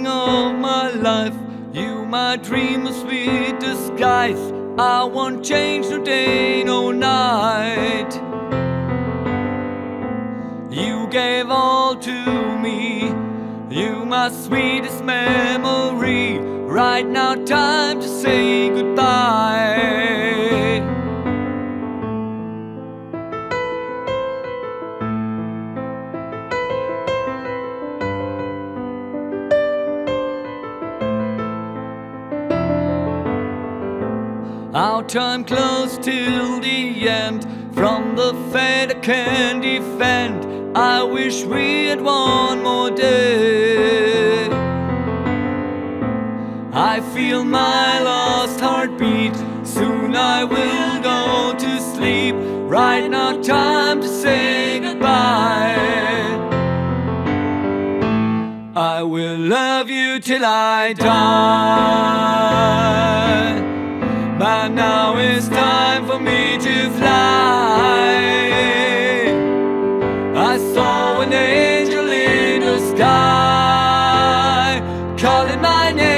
beginning of my life. You my dream of sweet disguise. I won't change no day, no night. You gave all to me, you my sweetest memory. Right now time to say goodbye. Our time close till the end. From the fate I can't defend. I wish we had one more day. I feel my lost heartbeat. Soon I will go to sleep. Right now time to say goodbye. I will love you till I die. But now it's time for me to fly. I saw an angel in the sky, calling my name.